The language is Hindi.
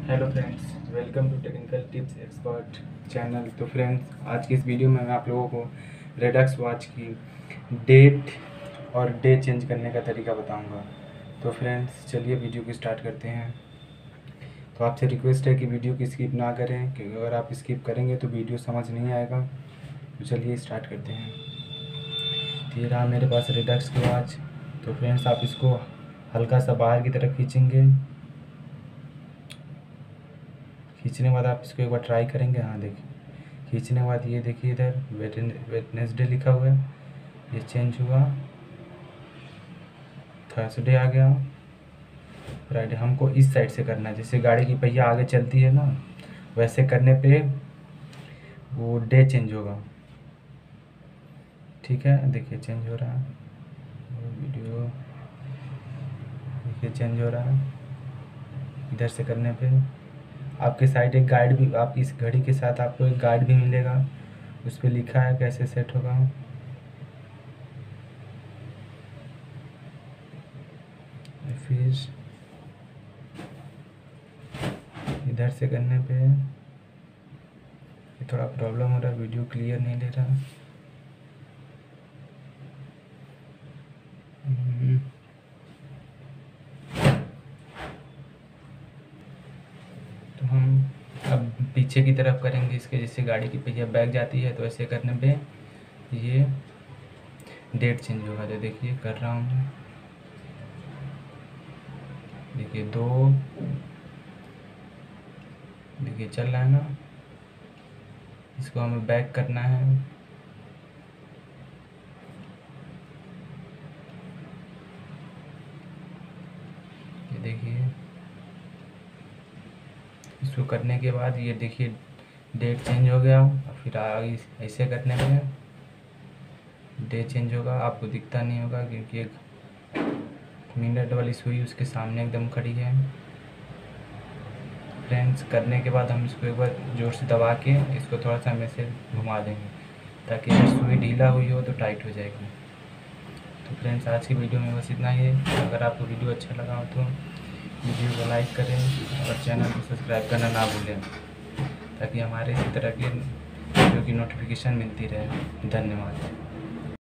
Hello friends, welcome to technical tips expert channel. तो फ्रेंड्स, आज की इस वीडियो में मैं आप लोगों को रेडक्स वॉच की डेट और डे चेंज करने का तरीका बताऊंगा। तो फ्रेंड्स, चलिए वीडियो को स्टार्ट करते हैं। तो आपसे रिक्वेस्ट है कि वीडियो की स्किप ना करें, क्योंकि अगर आप स्किप करेंगे तो वीडियो समझ नहीं आएगा। तो चलिए स्टार्ट करते हैं। तो ये रहा मेरे पास रेडक्स की वॉच। तो फ्रेंड्स, आप इसको हल्का सा बाहर की तरफ खींचेंगे। खींचने के बाद आप इसको एक बार ट्राई करेंगे। हाँ, देखिए, खींचने के बाद ये देखिए, इधर वेडनेसडे लिखा हुआ है, ये चेंज हुआ, थर्सडे आ गया, फ्राइडे। हमको इस साइड से करना है, जैसे गाड़ी की पहिया आगे चलती है ना, वैसे करने पे वो डे चेंज होगा। ठीक है, देखिए चेंज हो रहा है, वीडियो देखिए चेंज हो रहा है। इधर से करने पे आपके साइड एक गाइड भी, आप इस घड़ी के साथ आपको एक गाइड भी मिलेगा, उस पर लिखा है कैसे सेट होगा। फिर इधर से करने पे ये थोड़ा प्रॉब्लम हो रहा है, वीडियो क्लियर नहीं ले रहा। तो हम अब पीछे की तरफ करेंगे इसके, जैसे गाड़ी की पहिया बैक जाती है, तो ऐसे करने पे ये डेट चेंज होगा। तो देखिए कर रहा हूँ मैं, देखिए 2, देखिए चल रहा है ना। इसको हमें बैक करना है। ये देखिए, इसको करने के बाद ये देखिए डेट चेंज हो गया। फिर आगे ऐसे करने पे डे चेंज होगा, आपको दिखता नहीं होगा क्योंकि एक मिनट वाली सुई उसके सामने एकदम खड़ी है। फ्रेंड्स, करने के बाद हम इसको एक बार जोर से दबा के इसको थोड़ा सा हम ऐसे घुमा देंगे, ताकि अगर सुई ढीला हुई हो तो टाइट हो जाएगी। तो फ्रेंड्स, आज की वीडियो में बस इतना ही है। अगर आपको वीडियो अच्छा लगा हो तो वीडियो को लाइक करें और चैनल को सब्सक्राइब करना ना भूलें, ताकि हमारे इसी तरह की वीडियो की नोटिफिकेशन मिलती रहे। धन्यवाद।